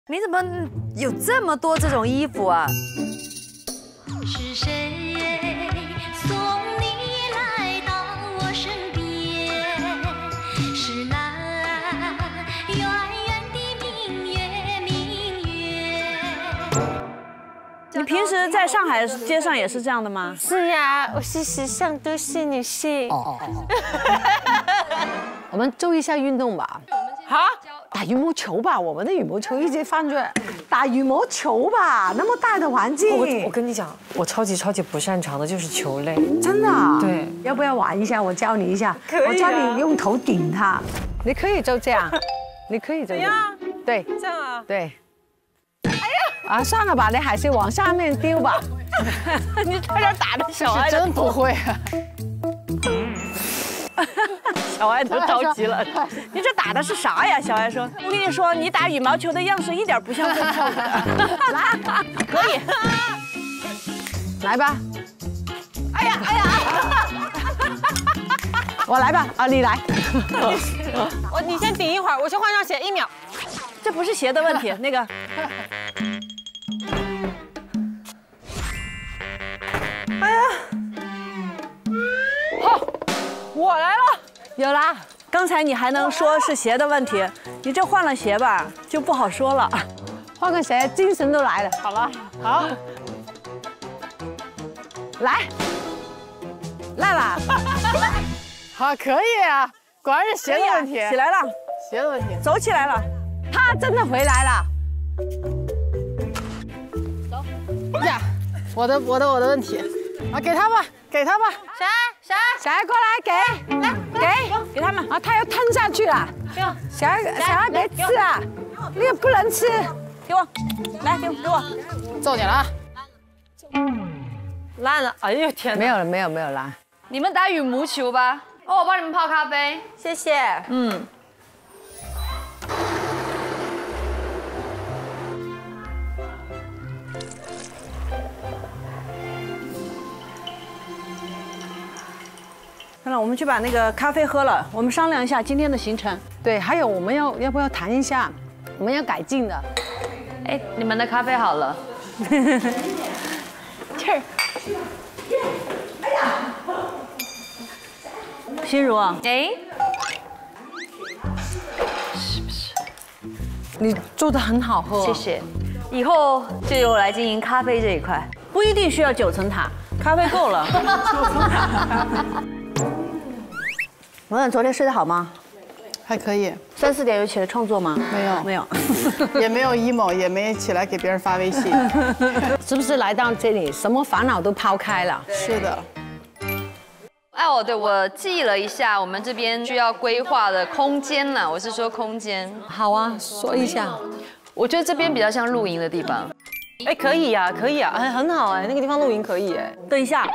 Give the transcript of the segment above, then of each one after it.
你怎么有这么多这种衣服啊？ 是谁送你来到我身边？是那圆圆的明月，明月。 你平时在上海街上也是这样的吗？ 是呀，我是时尚都市女性。 我们做一下运动吧。 好， 打羽毛球吧，我们的羽毛球一直放着。打羽毛球吧，那么大的环境。 我跟你讲，我超级不擅长的就是球类。 真的啊？ 对， 要不要玩一下？我教你一下。 可以啊我教你用头顶它。你可以就这样，你可以就这样。对， 这样啊？ 对。哎呀！啊，算了吧，你还是往下面丢吧。 你差点打着小爱， 真不会啊。 小爱都着急了。你这打的是啥呀？小爱说：“我跟你说，你打羽毛球的样式一点不像会跳的。”来，可以。 来吧。哎呀！我来吧，啊，你来。 你先顶一会儿，我去换上鞋，1秒。 这不是鞋的问题，那个。哎呀！好，我来了。 有啦。 刚才你还能说是鞋的问题，你这换了鞋吧，就不好说了。 换个鞋，精神都来了。 好了，好。 来，来啦。好，可以啊，果然是鞋的问题。 起来了， 鞋的问题， 走起来了。 他真的回来了。走呀，我的问题，啊，给他吧，给他吧。谁过来给他们啊，他要吞下去了。小孩别吃啊，那个不能吃。 给我，来给我， 重点了啊。 烂了，哎呦天哪！ 没有啦。 你们打羽毛球吧，我帮你们泡咖啡。 谢谢。 嗯。好了，我们去把那个咖啡喝了。我们商量一下今天的行程。 对，还有我们要不要谈一下，我们要改进的。 哎，你们的咖啡好了。 气儿。心如啊， 哎， 你做的很好喝。 谢谢。以后就由我来经营咖啡这一块， 不一定需要9层塔，咖啡够了。王婉，昨天睡得好吗？ 还可以， 3、4点有起来创作吗？ 没有， 没有， 也没有 emo， 也没起来给别人发微信。 是不是来到这里，什么烦恼都抛开了？ 是的。 哦，对，我记忆了一下，我们这边需要规划的空间呢，我是说空间。 好啊，说一下。 我觉得这边比较像露营的地方。 哎，可以呀，很好哎，那个地方露营可以哎。 等一下，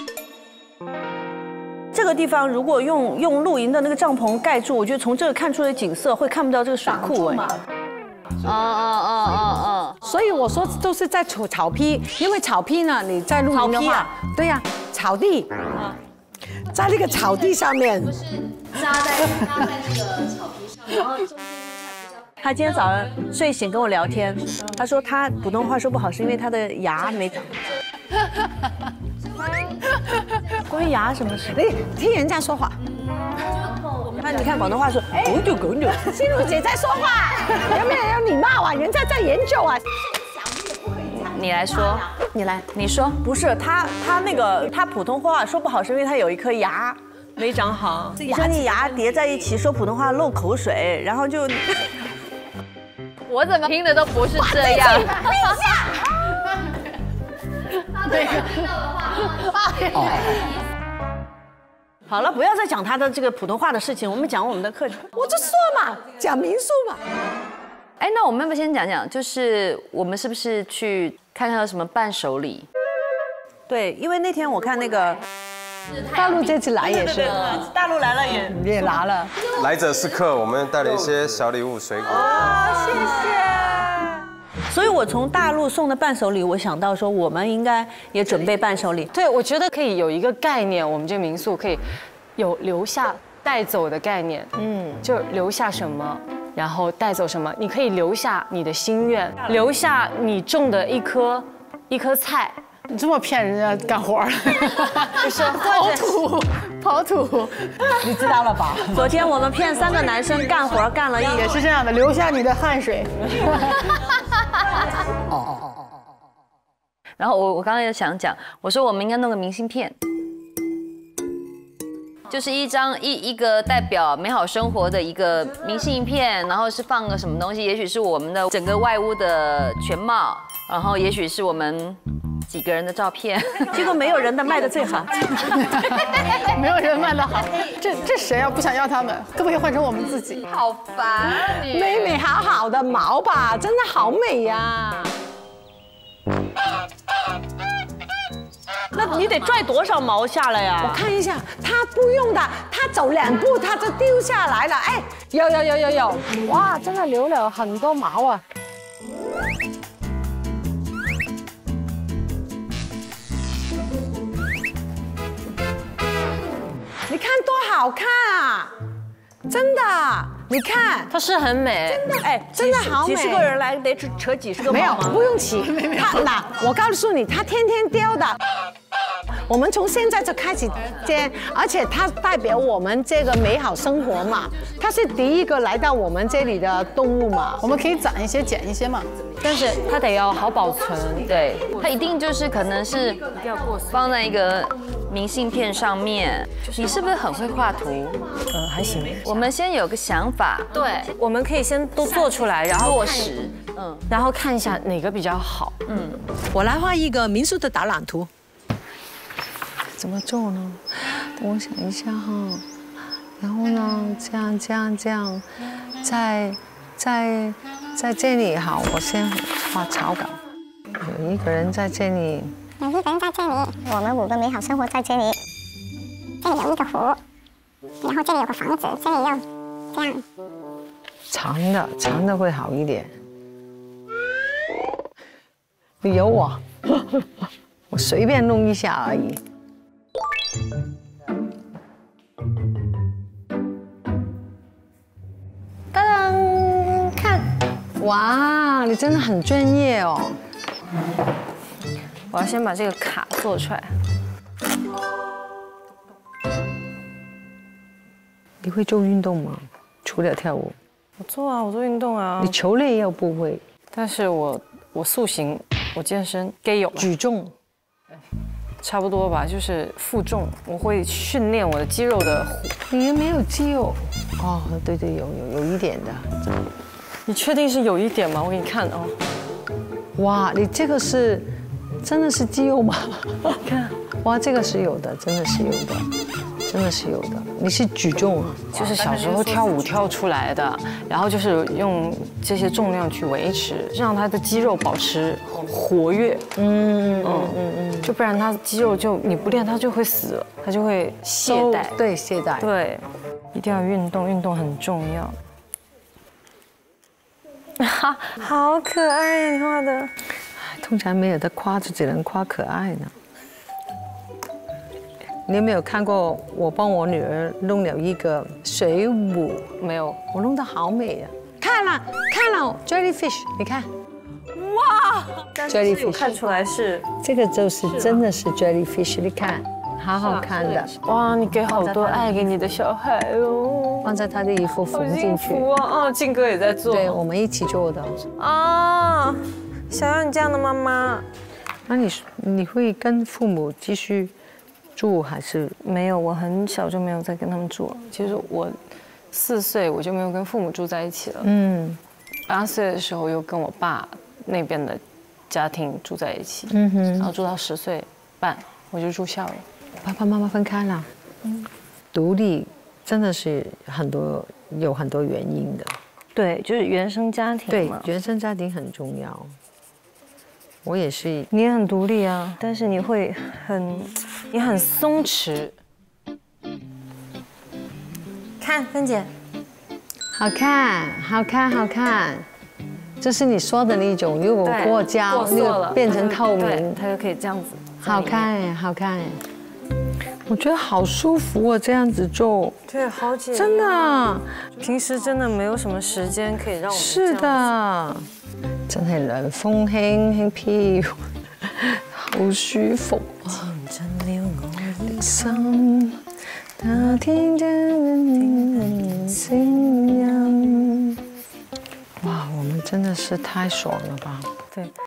这个地方如果用露营的那个帐篷盖住，我觉得从这个看出的景色会看不到这个水库哎。 所以我说都是在草皮，因为草皮呢，你在露营的话，对呀，草地，在那个草地上面， 扎在这个草皮上，然后中间他今天早上睡醒跟我聊天，他说他普通话说不好是因为他的牙没长。关于牙什么事？ 你听人家说话。 那你看广东话说狗丢狗丢。 心如姐在说话，有没有礼貌啊？人家在研究啊。 你来说，你说， 不是他那个他普通话说不好是因为他有一颗牙没长好。 你说你牙叠在一起说普通话漏口水，然后就。 我怎么听的都不是这样。 对。 好了，不要再讲他的这个普通话的事情，我们讲我们的课程。 我就说嘛，讲民宿嘛。 哎，那我们要不先讲讲，就是我们是不是去看看有什么伴手礼？ 对，因为那天我看那个大陆这次来也是， 大陆来了也拿了。 来者是客，我们带了一些小礼物、水果。 谢谢。所以我从大陆送的伴手礼，我想到说我们应该也准备伴手礼。 对，我觉得可以有一个概念，我们这个民宿可以有留下带走的概念。就留下什么然后带走什么？你可以留下你的心愿，留下你种的一颗菜。 你这么骗人家干活儿， 就是刨土，你知道了吧？ 昨天我们骗3个男生干活干了也是这样的，留下你的汗水。 然后我刚才也想讲，我说我们应该弄个明信片。就是一个代表美好生活的一个明信片，然后是放个什么东西，也许是我们的整个外屋的全貌，然后也许是我们几个人的照片。 结果没有人的卖的最好， 没有人卖的好，这谁啊？不想要他们，可不可以换成我们自己？ 好烦啊你！ 妹妹好好的毛吧，真的好美呀。 那你得拽多少毛下来呀？ 我看一下，他不用的，他走2步他就丢下来了。哎，有，哇，真的留了很多毛啊！你看多好看啊！真的，你看， 它是很美， 哎， 真的好美。 几十个人来得扯几十个毛没有， 吗？ 不用起。那我告诉你，他天天丢的。我们从现在就开始剪，而且它代表我们这个美好生活嘛。它是第一个来到我们这里的动物嘛， 我们可以攒一些、剪一些嘛。 但是它得要好保存。 对，它一定就是可能是放在一个明信片上面。你是不是很会画图？ 还行。 我们先有个想法， 对，我们可以先都做出来，然后落实， 然后看一下哪个比较好。 我来画一个民宿的导览图。怎么做呢？等我想一下哈。然后呢，这样，在这里好，我先画草稿。有一个人在这里， 有一个人在这里，我们5个美好生活在这里。这里有一个湖，然后这里有个房子，这里又这样。长的会好一点。你有我，我随便弄一下而已。当当，看，哇，你真的很专业哦。 我要先把这个卡做出来。 你会做运动吗？除了跳舞？ 我做啊，我做运动啊。 你球类又不会， 但是我塑形，我健身该有举重。 差不多吧，就是负重，我会训练我的肌肉的。 你又没有肌肉？哦，对，有一点的。 你确定是有一点吗？我给你看哦。 哇，你这个是真的是肌肉吗？看，哇，这个是有的，真的是有的。你是举重啊？ 就是小时候跳舞跳出来的，然后就是用这些重量去维持，让他的肌肉保持活跃。就不然他肌肉就你不练，他就会死了，他就会懈怠。 对，懈怠。 对，一定要运动，运动很重要。好可爱，你画的。 通常没有的夸，就只能夸可爱呢。你有没有看过我帮我女儿弄了一个水舞？ 没有， 我弄得好美啊！看了 jellyfish， 你看， 哇 ，jellyfish 看出来是这个就是真的是 jellyfish， 你看，好好看的。 哇，你给好多爱给你的小孩哦， 放在他的衣服缝进去。 啊！静哥也在做， 对，我们一起做的。 啊，想要你这样的妈妈。 那你会跟父母继续住还是没有？我很小就没有再跟他们住了。其实我4岁我就没有跟父母住在一起了。8岁的时候又跟我爸那边的家庭住在一起。然后住到10岁半我就住校了。 爸爸妈妈分开了。独立真的是有很多原因的。 对，就是原生家庭嘛。 对，原生家庭很重要。我也是， 你也很独立啊，但是你很松弛。看，芬姐， 好看，这是你说的那种，如果过胶，那个变成透明， 它就可以这样子。 好看。 我觉得好舒服哦，这样子做。 对，好解压。 真的， 平時真的沒有什麼時間可以讓我們是的，真係涼風輕輕飄，好舒服啊！ 真了我的心，那天的聲音，哇，我們真的是太爽了吧！ 對。